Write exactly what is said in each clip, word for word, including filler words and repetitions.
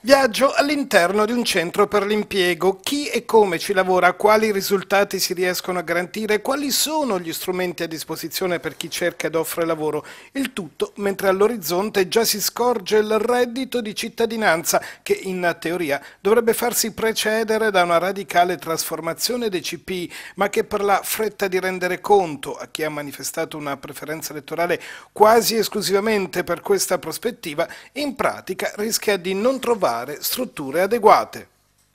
Viaggio all'interno di un centro per l'impiego. Chi e come ci lavora, quali risultati si riescono a garantire, quali sono gli strumenti a disposizione per chi cerca ed offre lavoro. Il tutto mentre all'orizzonte già si scorge il reddito di cittadinanza che in teoria dovrebbe farsi precedere da una radicale trasformazione dei C P I, ma che per la fretta di rendere conto a chi ha manifestato una preferenza elettorale quasi esclusivamente per questa prospettiva, in pratica rischia di non trovare strutture adeguate.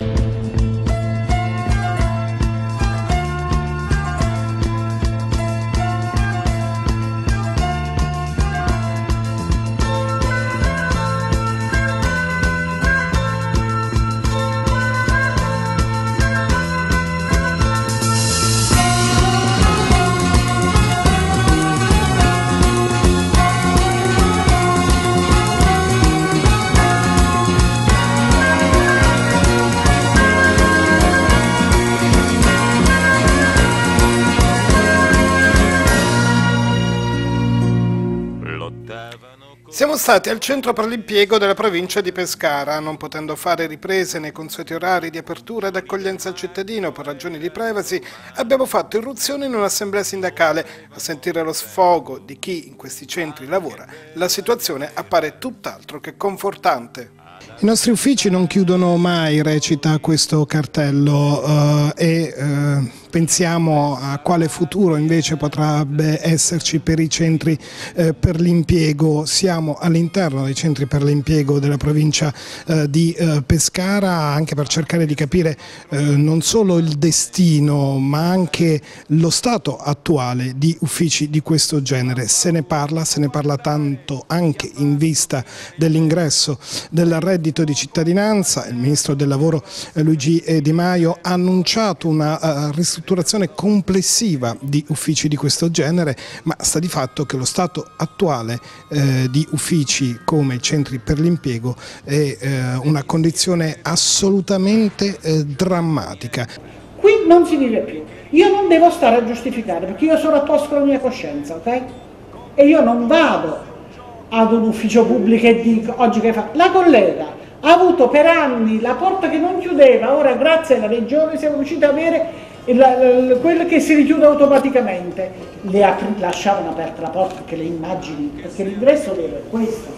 Siamo stati al centro per l'impiego della provincia di Pescara. Non potendo fare riprese nei consueti orari di apertura ed accoglienza al cittadino per ragioni di privacy, abbiamo fatto irruzione in un'assemblea sindacale. A sentire lo sfogo di chi in questi centri lavora, la situazione appare tutt'altro che confortante. I nostri uffici non chiudono mai, recita questo cartello, uh, e uh, pensiamo a quale futuro invece potrebbe esserci per i centri eh, per l'impiego. Siamo all'interno dei centri per l'impiego della provincia eh, di eh, Pescara, anche per cercare di capire eh, non solo il destino ma anche lo stato attuale di uffici di questo genere. Se ne parla, se ne parla tanto anche in vista dell'ingresso del reddito di cittadinanza. Il Ministro del Lavoro eh, Luigi Di Maio ha annunciato una uh, ristrutturazione complessiva di uffici di questo genere, ma sta di fatto che lo stato attuale eh, di uffici come i centri per l'impiego è eh, una condizione assolutamente eh, drammatica. Qui non si dice più, io non devo stare a giustificare perché io sono a posto con la mia coscienza, ok? E io non vado ad un ufficio pubblico e dico oggi che fa. La collega ha avuto per anni la porta che non chiudeva, ora grazie alla regione siamo riusciti ad avere La, la, quello che si richiude automaticamente. Le apri, lasciavano aperta la porta perché le immagini, perché l'ingresso vero è questo.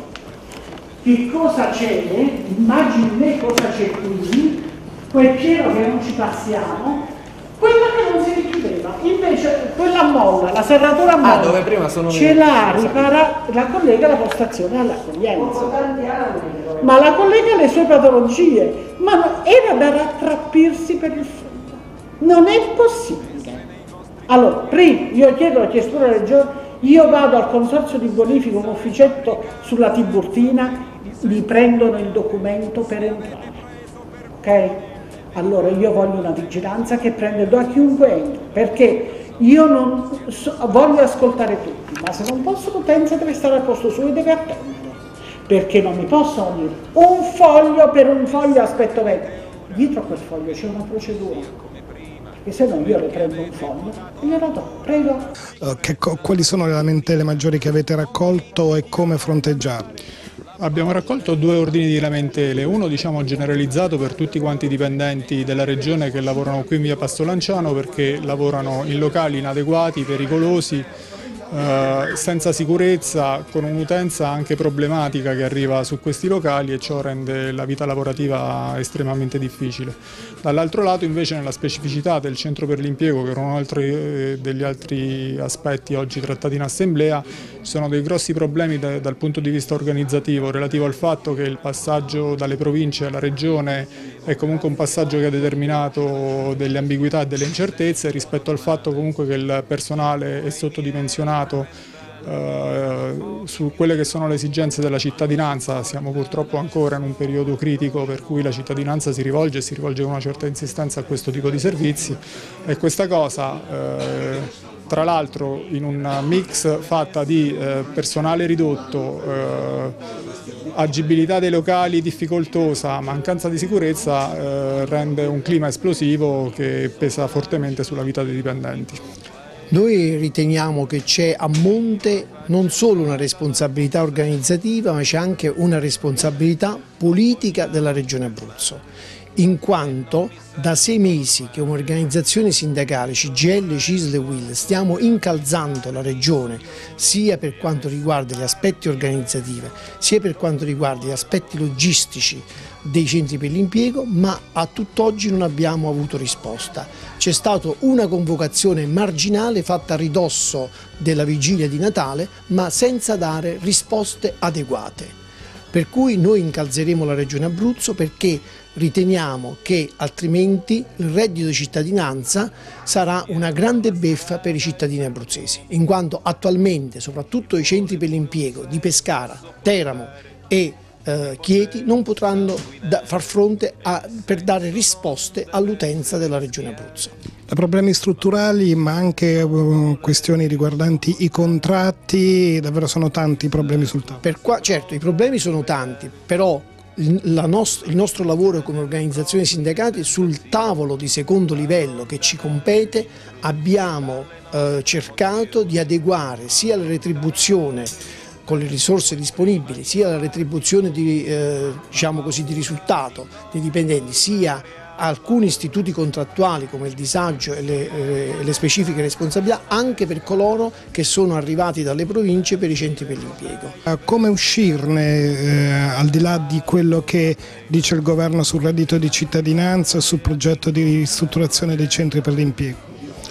Che cosa c'è? Immagini me cosa c'è qui, quel pieno che non ci passiamo, quella che non si richiudeva, invece quella molla, la serratura molla, ah, dove prima sono ce l'ha ripara la collega la postazione all'accoglienza. Ma la collega ha le sue patologie, ma no, era da rattrappirsi per il fondo. Non è possibile. Allora, prima, io chiedo alla Questura della Regione, io vado al consorzio di bonifica, un ufficetto sulla Tiburtina, mi prendono il documento per entrare. Ok? Allora io voglio una vigilanza che prende da chiunque entra, perché io non so, voglio ascoltare tutti, ma se non posso l'utenza deve stare al posto suo e deve attendere, perché non mi possono dire un foglio per un foglio aspetto vecchio. Dietro a quel foglio c'è una procedura. E se no io le prendo un foglio e glielo do, prego. Uh, che, quali sono le lamentele maggiori che avete raccolto e come fronteggiarle? Abbiamo raccolto due ordini di lamentele, uno diciamo generalizzato per tutti quanti i dipendenti della regione che lavorano qui in via Pastolanciano perché lavorano in locali inadeguati, pericolosi, Uh, senza sicurezza, con un'utenza anche problematica che arriva su questi locali e ciò rende la vita lavorativa estremamente difficile. Dall'altro lato invece nella specificità del centro per l'impiego, che era uno eh, degli altri aspetti oggi trattati in assemblea, ci sono dei grossi problemi da, dal punto di vista organizzativo relativo al fatto che il passaggio dalle province alla regione è comunque un passaggio che ha determinato delle ambiguità e delle incertezze rispetto al fatto comunque che il personale è sottodimensionato Uh, su quelle che sono le esigenze della cittadinanza. Siamo purtroppo ancora in un periodo critico per cui la cittadinanza si rivolge e si rivolge con una certa insistenza a questo tipo di servizi e questa cosa uh, tra l'altro in un mix fatta di uh, personale ridotto, uh, agibilità dei locali difficoltosa, mancanza di sicurezza uh, rende un clima esplosivo che pesa fortemente sulla vita dei dipendenti. Noi riteniamo che c'è a monte non solo una responsabilità organizzativa, ma c'è anche una responsabilità politica della Regione Abruzzo, in quanto da sei mesi che un'organizzazione sindacale, C G I L, C I S L e U I L, stiamo incalzando la Regione sia per quanto riguarda gli aspetti organizzativi, sia per quanto riguarda gli aspetti logistici dei centri per l'impiego, ma a tutt'oggi non abbiamo avuto risposta. C'è stata una convocazione marginale fatta a ridosso della vigilia di Natale, ma senza dare risposte adeguate. Per cui noi incalzeremo la Regione Abruzzo, perché riteniamo che altrimenti il reddito di cittadinanza sarà una grande beffa per i cittadini abruzzesi, in quanto attualmente soprattutto i centri per l'impiego di Pescara, Teramo e eh, Chieti non potranno da, far fronte a, per dare risposte all'utenza della Regione Abruzzo. Problemi strutturali, ma anche uh, questioni riguardanti i contratti, davvero sono tanti i problemi sul tavolo. Per qua, certo, i problemi sono tanti, però la nost- il nostro lavoro come organizzazione sindacati sul tavolo di secondo livello che ci compete abbiamo eh, cercato di adeguare sia la retribuzione con le risorse disponibili, sia la retribuzione di, eh, diciamo così, di risultato dei dipendenti, sia alcuni istituti contrattuali come il disagio e le, eh, le specifiche responsabilità anche per coloro che sono arrivati dalle province per i centri per l'impiego. Come uscirne eh, al di là di quello che dice il governo sul reddito di cittadinanza e sul progetto di ristrutturazione dei centri per l'impiego?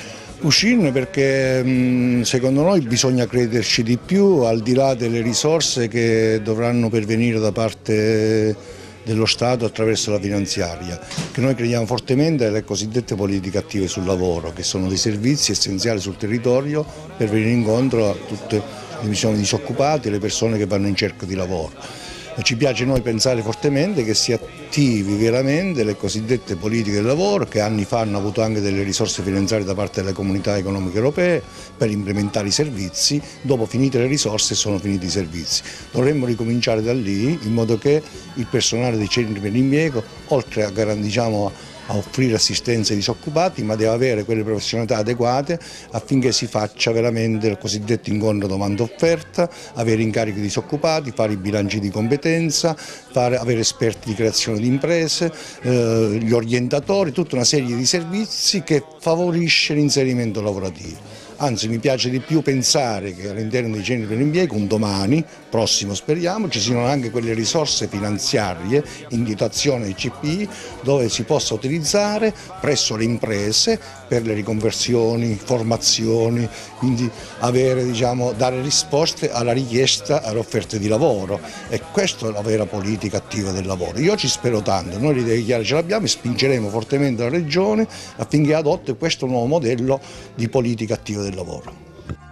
Uscirne perché mh, secondo noi bisogna crederci di più, al di là delle risorse che dovranno pervenire da parte dello Stato attraverso la finanziaria, che noi crediamo fortemente alle cosiddette politiche attive sul lavoro, che sono dei servizi essenziali sul territorio per venire incontro a tutte le missioni disoccupati e le persone che vanno in cerca di lavoro. E ci piace noi pensare fortemente che si attivi veramente le cosiddette politiche del lavoro, che anni fa hanno avuto anche delle risorse finanziarie da parte delle comunità economiche europee per implementare i servizi. Dopo finite le risorse sono finiti i servizi. Dovremmo ricominciare da lì, in modo che il personale dei centri per l'impiego, oltre a garantire, diciamo, a offrire assistenza ai disoccupati, ma deve avere quelle professionalità adeguate affinché si faccia veramente il cosiddetto incontro domanda-offerta, avere incarichi disoccupati, fare i bilanci di competenza, fare, avere esperti di creazione di imprese, eh, gli orientatori, tutta una serie di servizi che favorisce l'inserimento lavorativo. Anzi, mi piace di più pensare che all'interno dei centri per l'impiego, un domani, prossimo speriamo, ci siano anche quelle risorse finanziarie in dotazione ai C P I dove si possa utilizzare presso le imprese per le riconversioni, formazioni, quindi avere, diciamo, dare risposte alla richiesta, alle offerte di lavoro, e questa è la vera politica attiva del lavoro. Io ci spero tanto, noi l'idea chiara ce l'abbiamo e spingeremo fortemente la Regione affinché adotti questo nuovo modello di politica attiva del lavoro.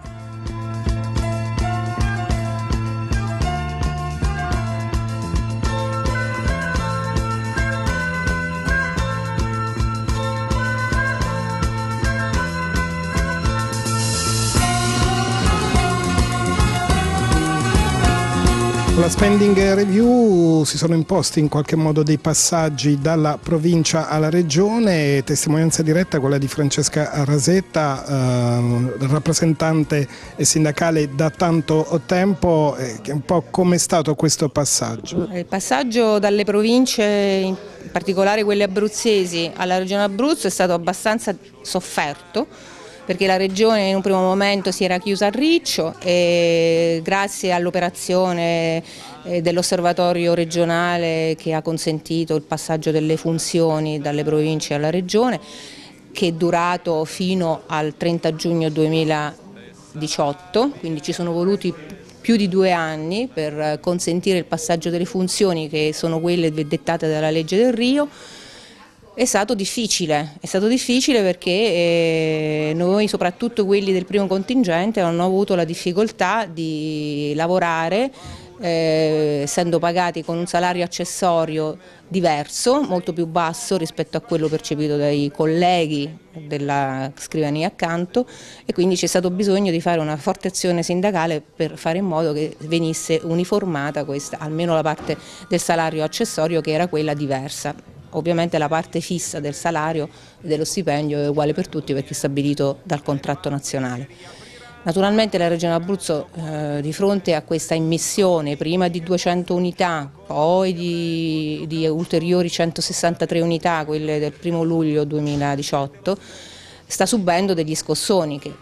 Con la spending review si sono imposti in qualche modo dei passaggi dalla provincia alla regione, testimonianza diretta quella di Francesca Rasetta, eh, rappresentante sindacale da tanto tempo. Eh, un po' com'è stato questo passaggio? Il passaggio dalle province, in particolare quelle abruzzesi, alla regione Abruzzo è stato abbastanza sofferto, perché la regione in un primo momento si era chiusa a riccio e grazie all'operazione dell'osservatorio regionale che ha consentito il passaggio delle funzioni dalle province alla regione, che è durato fino al trenta giugno duemiladiciotto, quindi ci sono voluti più di due anni per consentire il passaggio delle funzioni, che sono quelle dettate dalla legge del Rio. È stato difficile, è stato difficile perché eh, noi, soprattutto quelli del primo contingente, hanno avuto la difficoltà di lavorare eh, essendo pagati con un salario accessorio diverso, molto più basso rispetto a quello percepito dai colleghi della scrivania accanto, e quindi c'è stato bisogno di fare una forte azione sindacale per fare in modo che venisse uniformata questa, almeno la parte del salario accessorio, che era quella diversa. ovviamente la parte fissa del salario e dello stipendio è uguale per tutti perché è stabilito dal contratto nazionale. Naturalmente la Regione Abruzzo eh, di fronte a questa immissione prima di duecento unità, poi di, di ulteriori centosessantatré unità, quelle del primo luglio duemiladiciotto, sta subendo degli scossoni che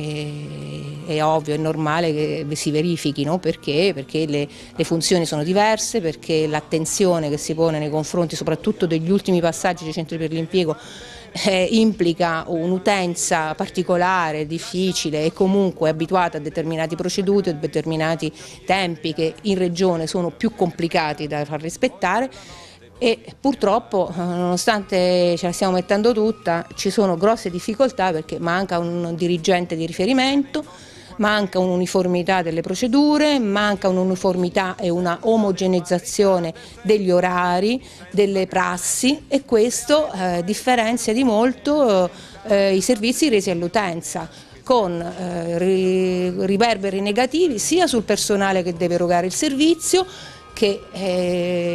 è, è ovvio, è normale che si verifichino. Perché? Perché le, le funzioni sono diverse, perché l'attenzione che si pone nei confronti soprattutto degli ultimi passaggi dei centri per l'impiego Eh, implica un'utenza particolare, difficile e comunque abituata a determinati procedure, a determinati tempi che in regione sono più complicati da far rispettare e purtroppo, nonostante ce la stiamo mettendo tutta, ci sono grosse difficoltà perché manca un dirigente di riferimento, manca un'uniformità delle procedure, manca un'uniformità e una omogeneizzazione degli orari, delle prassi e questo eh, differenzia di molto eh, i servizi resi all'utenza con eh, riverberi negativi sia sul personale che deve erogare il servizio, che eh,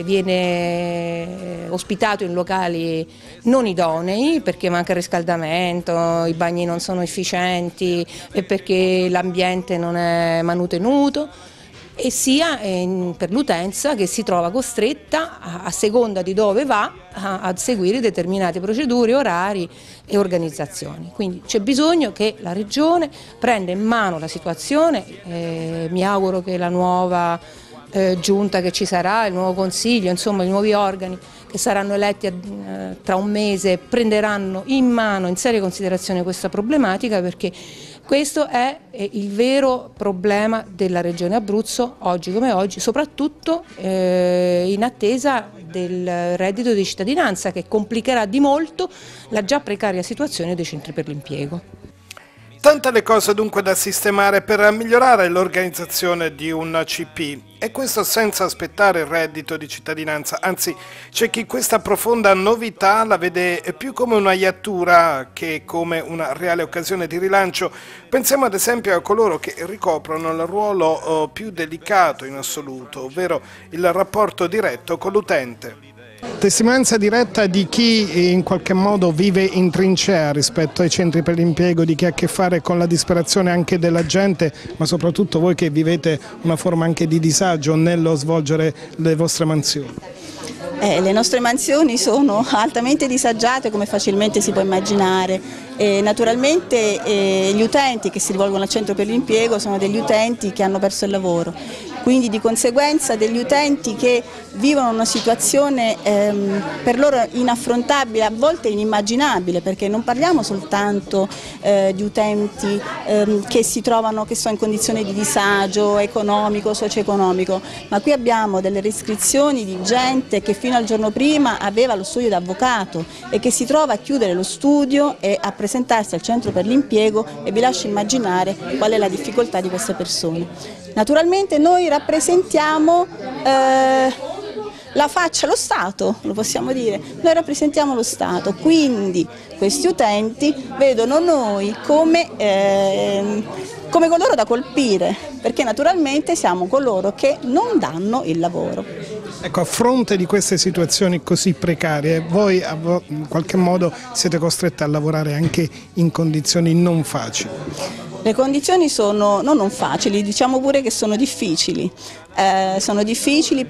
viene ospitato in locali non idonei perché manca il riscaldamento, i bagni non sono efficienti e perché l'ambiente non è manutenuto, e sia eh, per l'utenza che si trova costretta a, a seconda di dove va a, a seguire determinate procedure, orari e organizzazioni. Quindi c'è bisogno che la Regione prenda in mano la situazione, eh, mi auguro che la nuova Eh, giunta che ci sarà, il nuovo consiglio, insomma i nuovi organi che saranno eletti eh, tra un mese prenderanno in mano in seria considerazione questa problematica, perché questo è eh, il vero problema della Regione Abruzzo oggi come oggi, soprattutto eh, in attesa del reddito di cittadinanza che complicherà di molto la già precaria situazione dei centri per l'impiego. Tante le cose dunque da sistemare per migliorare l'organizzazione di un C P e questo senza aspettare il reddito di cittadinanza, anzi c'è chi questa profonda novità la vede più come una iattura che come una reale occasione di rilancio. Pensiamo ad esempio a coloro che ricoprono il ruolo più delicato in assoluto, ovvero il rapporto diretto con l'utente. Testimonianza diretta di chi in qualche modo vive in trincea rispetto ai centri per l'impiego, di chi ha a che fare con la disperazione anche della gente, ma soprattutto voi che vivete una forma anche di disagio nello svolgere le vostre mansioni. Eh, le nostre mansioni sono altamente disagiate, come facilmente si può immaginare. E naturalmente eh, gli utenti che si rivolgono al centro per l'impiego sono degli utenti che hanno perso il lavoro, quindi di conseguenza degli utenti che vivono una situazione ehm, per loro inaffrontabile, a volte inimmaginabile, perché non parliamo soltanto eh, di utenti ehm, che si trovano, che sono in condizioni di disagio economico, socio-economico, ma qui abbiamo delle restrizioni di gente che fino al giorno prima aveva lo studio d'avvocato e che si trova a chiudere lo studio e a presentarsi al centro per l'impiego, e vi lascio immaginare qual è la difficoltà di queste persone. Naturalmente noi rappresentiamo eh, la faccia, lo Stato, lo possiamo dire, noi rappresentiamo lo Stato, quindi questi utenti vedono noi come, eh, come coloro da colpire, perché naturalmente siamo coloro che non danno il lavoro. Ecco, a fronte di queste situazioni così precarie, voi in qualche modo siete costretti a lavorare anche in condizioni non facili. Le condizioni sono non, non facili, diciamo pure che sono difficili. Eh, sono difficili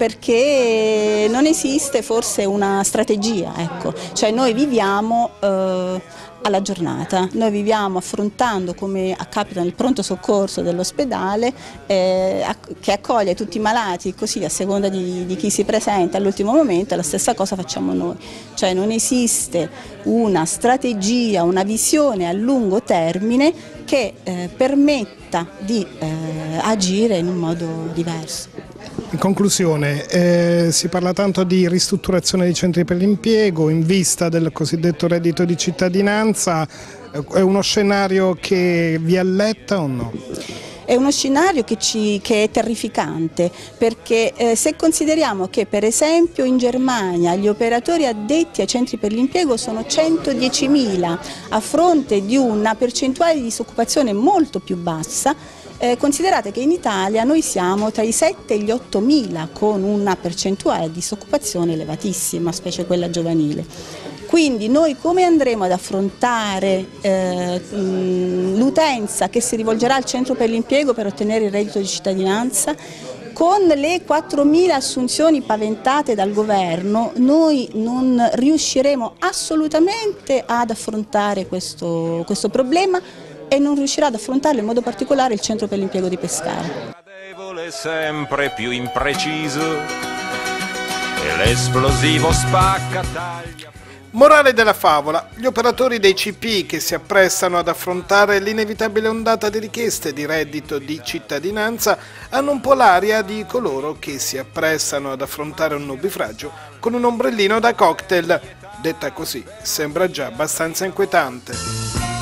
perché non esiste forse una strategia, ecco. Cioè noi viviamo eh, alla giornata, noi viviamo affrontando, come capita nel pronto soccorso dell'ospedale, eh, che accoglie tutti i malati, così a seconda di, di chi si presenta all'ultimo momento, la stessa cosa facciamo noi. Cioè non esiste una strategia, una visione a lungo termine che eh, permetta di eh, agire in un modo diverso. In conclusione, eh, si parla tanto di ristrutturazione dei centri per l'impiego in vista del cosiddetto reddito di cittadinanza, è uno scenario che vi alletta o no? È uno scenario che, ci, che è terrificante, perché eh, se consideriamo che per esempio in Germania gli operatori addetti ai centri per l'impiego sono centodiecimila a fronte di una percentuale di disoccupazione molto più bassa, Eh, considerate che in Italia noi siamo tra i sette e gli otto mila, con una percentuale di disoccupazione elevatissima, specie quella giovanile. Quindi noi come andremo ad affrontare eh, l'utenza che si rivolgerà al centro per l'impiego per ottenere il reddito di cittadinanza? Con le quattromila assunzioni paventate dal governo noi non riusciremo assolutamente ad affrontare questo, questo problema e non riuscirà ad affrontarlo in modo particolare il centro per l'impiego di Pescara. Sempre più impreciso e l'esplosivo spacca taglia. Morale della favola: gli operatori dei C P che si apprestano ad affrontare l'inevitabile ondata di richieste di reddito di cittadinanza hanno un po' l'aria di coloro che si apprestano ad affrontare un nubifragio con un ombrellino da cocktail. Detta così, sembra già abbastanza inquietante.